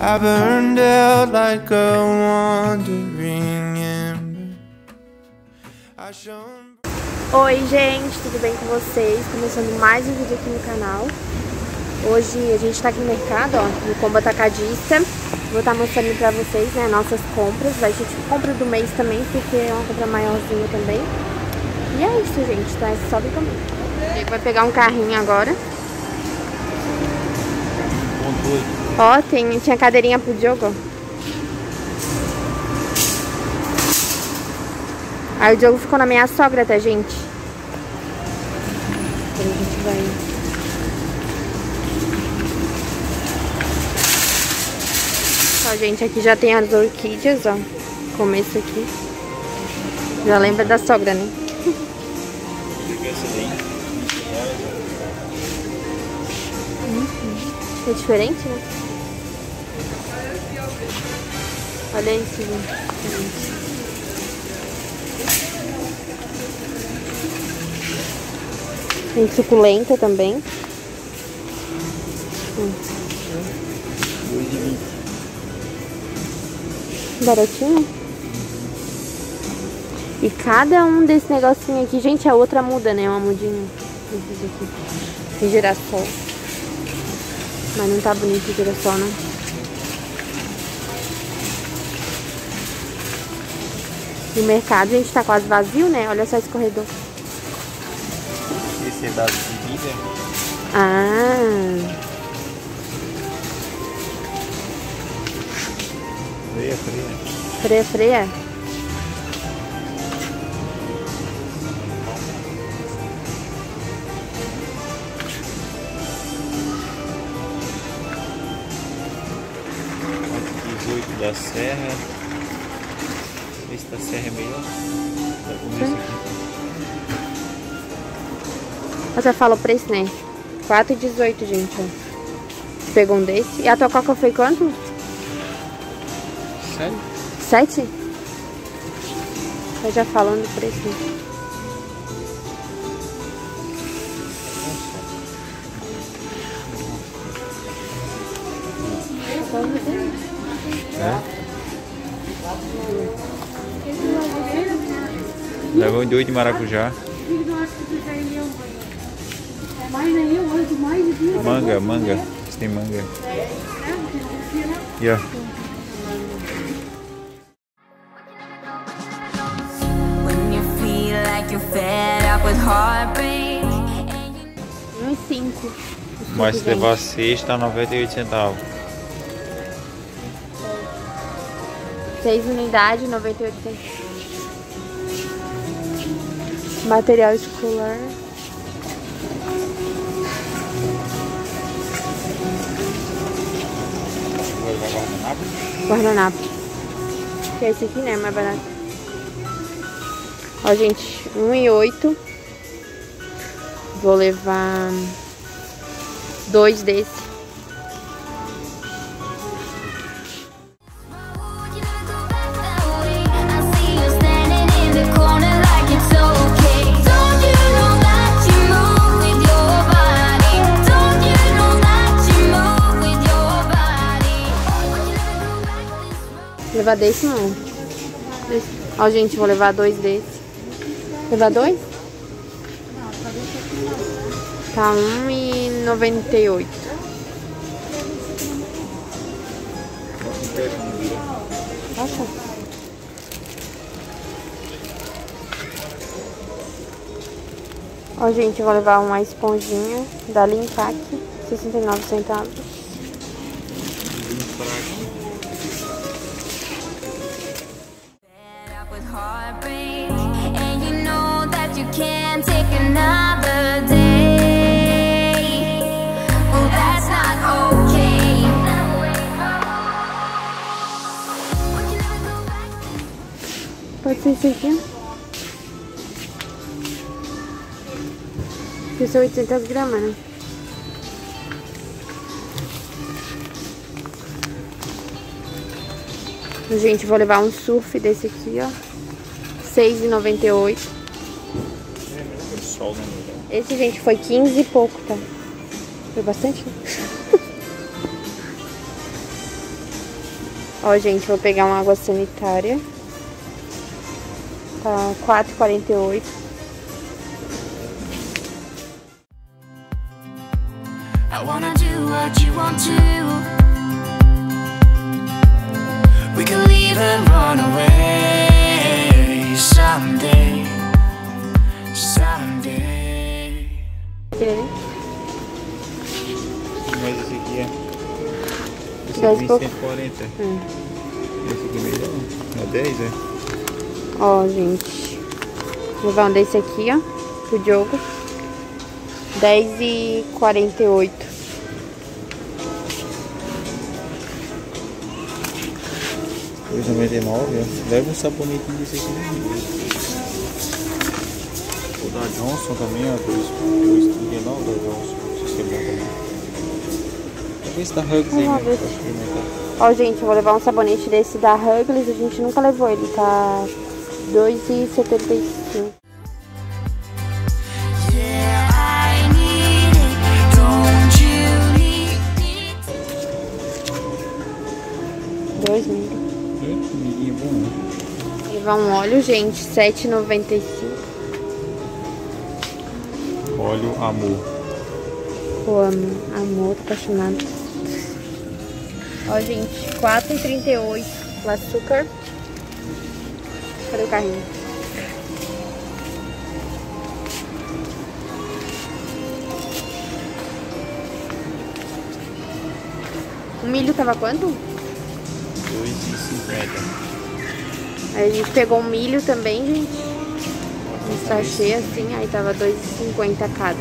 I burned out like a wandering ember. I shone. Oi gente, tudo bem com vocês? Começando mais um vídeo aqui no canal. Hoje a gente tá aqui no mercado, ó, no combo atacadista. Vou estar mostrando pra vocês, né, nossas compras. Vai ser tipo compra do mês também, porque é uma compra maiorzinha também. E é isso, gente, tá? É só vir comigo. Ele vai pegar um carrinho agora. Ó, tinha cadeirinha pro Diogo. Aí o Diogo ficou na minha sogra, tá, gente? Então a gente vai... Ó, gente, aqui já tem as orquídeas, ó. Começo aqui. Já lembra da sogra, né? É diferente, né? Olha isso, gente. Tem suculenta também. Baratinho. E cada um desse negocinho aqui, gente, a outra muda, né? Uma mudinha. Esses aqui. Tem girassol. Mas não tá bonito o girassol, não. E o mercado, gente, tá quase vazio, né? Olha só esse corredor. Esse é dado de vida? Ah. Freia. Freia. Da Serra. Esse da Serra é melhor. Você fala o preço, né? 4,18, gente, ó. Pegou um desse. E a tua coca foi quanto? 7? Tá já falando o preço. Leva um de 8 de maracujá. Manga. Você tem manga. Yeah. Uns 5. Mas se levar 6, tá 98 centavos. 6 unidades, 98 centavos. Material escolar. Guardanapo. Que é esse aqui, né? Mais barato. Ó, gente, 1,8. Vou levar 2 desse. Levar desse não. Desse. Ó, gente, vou levar 2 desse. Levar 2? Tá 1,98. Nossa. Ó, gente, vou levar uma esponjinha da Limpac, 69 centavos. Pode ser esse aqui. Que são 800 gramas, né? Gente, vou levar um surf desse aqui, ó. R$6,98. Esse, gente, foi 15 e pouco, tá? Foi bastante, né? Ó, gente, vou pegar uma água sanitária. Tá R$4,48. I wanna do what you want to. We can leave and run away someday, someday. Mas esse aqui é... Esse 10 aqui é 140. Esse aqui é melhor. É 10, é? Ó, gente. Vou levar um desse aqui, ó. Pro Diogo. R$10,48. R$2,99, ó. Leva um sabonete desse aqui. O da Johnson também, ó. R$2,39 da Johnson. Não sei se é bom também. Vou ver se da Hugs aí, né? Pra experimentar. Ó, gente, eu vou levar um sabonete desse da Huggies. A gente nunca levou ele, tá R$2,75. Milhinho bom, né? Levar um óleo, gente, R$7,95. Óleo Amor. Pô, amor, tô apaixonada. Ó, gente, R$4,38 o açúcar. Cadê o carrinho? O milho tava quanto? R$2,50. Aí a gente pegou um milho também, gente. Um sachê assim, aí tava R$2,50 cada.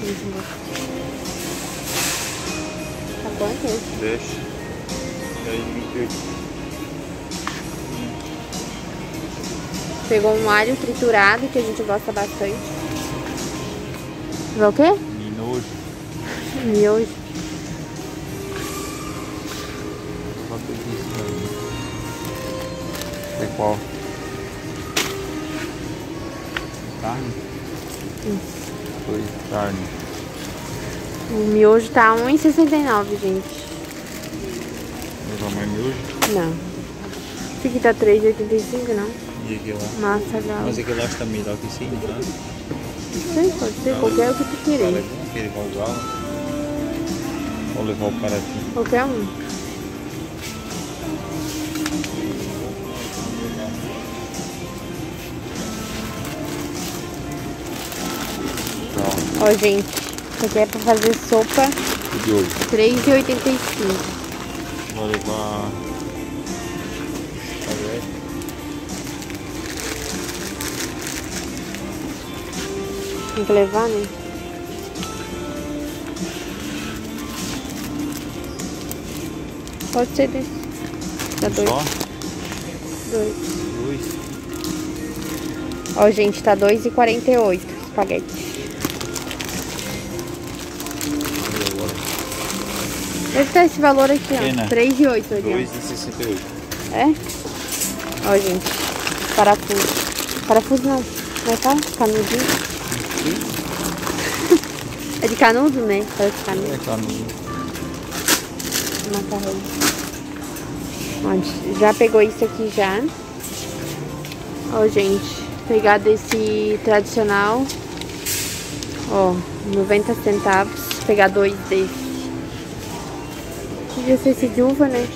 Tá quanto esse? 10,28. Pegou um alho triturado, que a gente gosta bastante. Vai o quê? Minojo. Miojo. Foi qual? Carne? Foi carne. O miojo tá R$1,69, gente. Levar mais miojo? Não. Esse aqui tá R$3,85, não? E aqui lá? Massa galo. Mas aquele lá está melhor que esse, não tá? Não sei, pode ser qualquer o que tu querer. Quer levar o galo? Ou levar o paratinho? Qualquer um. Ó, gente, isso aqui é pra fazer sopa. De hoje. R$3,85. Vou levar... Tem que levar, né? Pode ser desse. Tá dois. Só? Dois. Dois. Ó, gente, tá R$2,48 espaguete. Deve estar esse valor aqui, ó. R$3,08 ali, ó. R$2,68. É? Ó, gente. Parafuso. Parafuso não. Como é que fala? Canudinho. É de canudo, né? Parece canudo. É canudo. Macarrão. Ó, já pegou isso aqui já. Ó, gente. Pegar desse tradicional. Ó, 90 centavos. Pegar 2 desse. Podia ser esse de uva, né?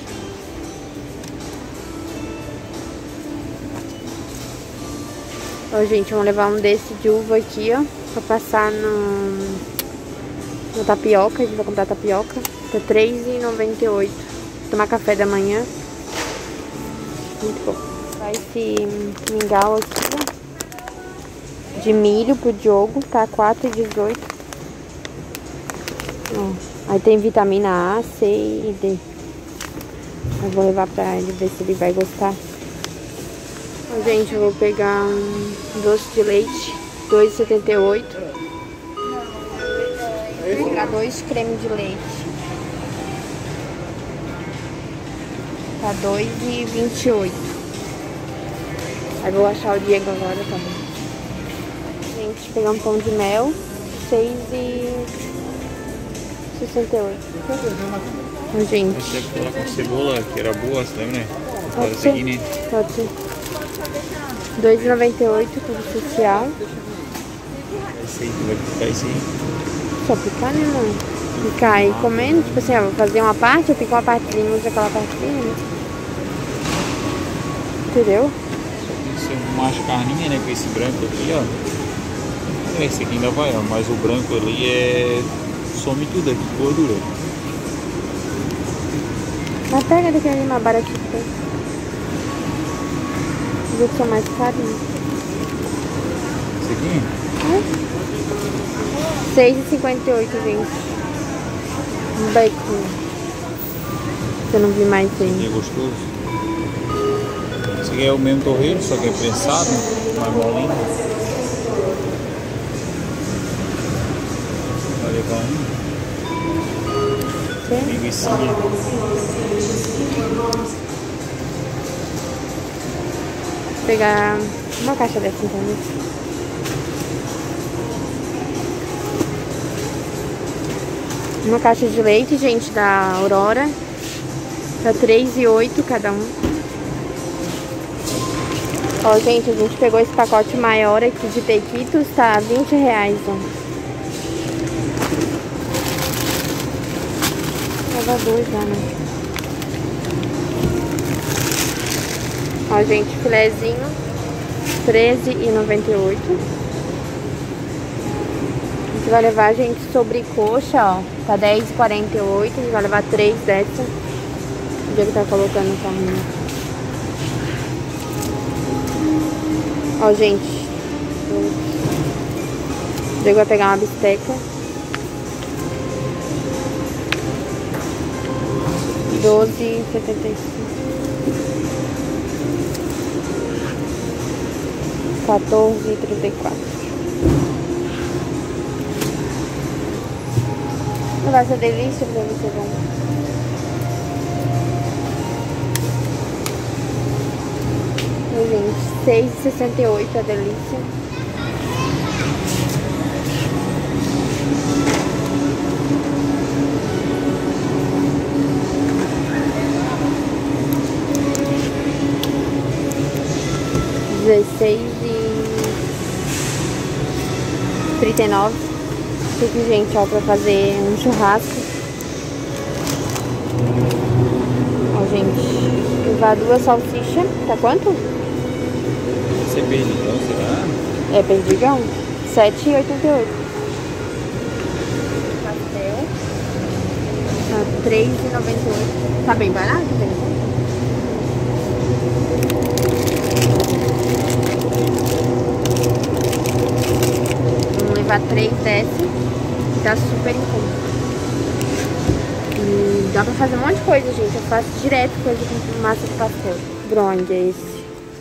Ó, gente, vamos levar um desse de uva aqui, ó. Pra passar no tapioca. A gente vai comprar tapioca. Tá R$3,98. Tomar café da manhã. Muito bom. Vai esse mingau aqui, ó. De milho pro Diogo. Tá R$4,18. Ó. Aí tem vitamina A, C e D. Eu vou levar pra ele ver se ele vai gostar. Ó, gente, eu vou pegar um doce de leite, R$2,78. Vou pegar 2 cremes de leite. Tá R$2,28. Aí vou achar o Diego agora, tá bom. Gente, pegar um pão de mel, 6,60. 6,68. Gente. Essa é aquela com cebola que era boa, você lembra, né? Pode ser. Pode ser. 2,98, tudo social. Esse aí, tu vai picar esse aí? Só picar, né, mano? Picar aí comendo. Tipo assim, ó, vou fazer uma parte, eu pico uma partezinha, uso aquela partezinha, né? Entendeu? Só tem que ser mais carninha, né? Com esse branco aqui, ó. Esse aqui ainda vai, ó. Mas o branco ali é... some tudo aqui, gordura. Mas pega daquele ali mais baratinho. Os outros são mais carinhos. Esse aqui? 6,58, gente. Um bacon. Se eu não vi mais Esse aqui aí. é gostoso. Esse aqui é o mesmo torreiro, só que é prensado, mais molinho. Vai levar um. Linguicinha. Vou pegar uma caixa dessa então, né? Uma caixa de leite, gente, da Aurora. Tá 3,08 cada um. Ó, gente, a gente pegou esse pacote maior aqui de tequitos, tá R$20, ó. Leva dois já, né? Ó, gente, filezinho, R$13,98. A gente vai levar, gente, sobrecoxa, ó, tá R$10,48. A gente vai levar 3 dessa. O Diego tá colocando no carrinho. Ó, gente. O Diego vai pegar uma bisteca. 12,75. 14,34. Não vai ser delícia pra você, bom. Gente, 6,68 a delícia. R$16,39. Aqui, gente, ó, pra fazer um churrasco. Ó, gente, levar 2 salsichas. Tá quanto? Esse é perdigão, será? É perdigão. R$7,88. Pastel. Tá R$3,98. Tá bem barato, bem bom. Vamos levar 3 dessas. Tá super em conta. E dá pra fazer um monte de coisa, gente. Eu faço direto coisa com massa de pastel. Brownie é esse.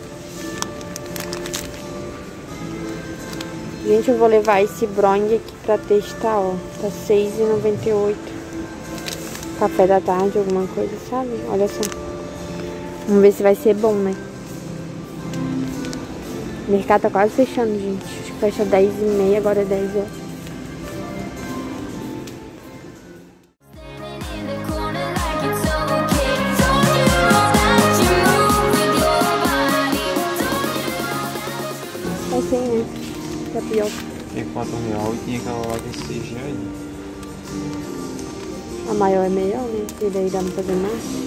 Gente, eu vou levar esse brownie aqui pra testar, ó. Tá R$6,98. Café da tarde, alguma coisa, sabe? Olha só. Vamos ver se vai ser bom, né? O mercado tá quase fechando, gente. Acho que fecha 10h30, agora é 10 horas. Assim, né? Tapioca. Tem R$4 e tinha aquela lá de CG ali. A maior é melhor, né? E daí dá pra fazer mais.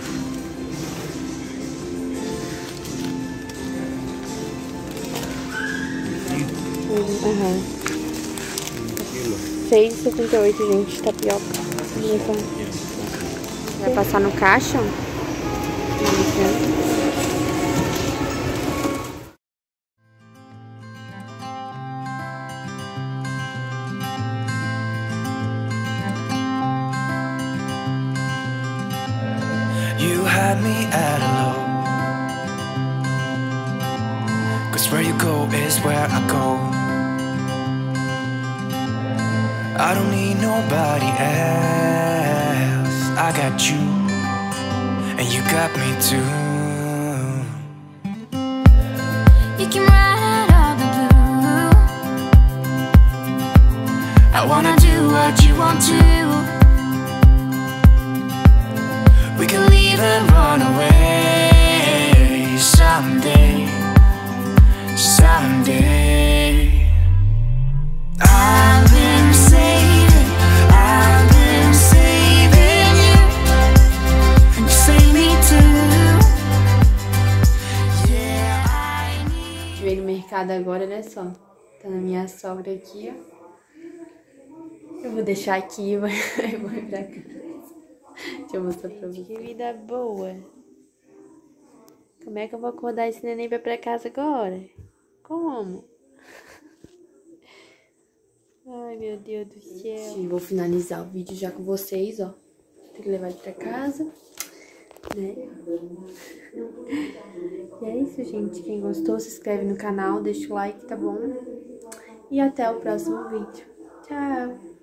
Aham. 6,78, gente, tapioca. Vai passar no caixa. You had me at hello, 'cause where you go is where I go. I don't need nobody else. I got you, and you got me too. You can ride all the blue. I wanna do what you want to. We can leave and run away someday, someday. I've been saving you, and you save me too. Yeah, I need. Veio no mercado agora, olha só. Tá na minha sogra aqui, ó. Eu vou deixar aqui e vou ir pra casa. Deixa eu mostrar pra vocês. Que vida boa. Como é que eu vou acordar esse neném pra ir pra casa agora? Como? Ai, meu Deus do céu. E vou finalizar o vídeo já com vocês, ó. Tem que levar ele pra casa, né? E é isso, gente. Quem gostou, se inscreve no canal, deixa o like, tá bom? E até o próximo vídeo. Tchau!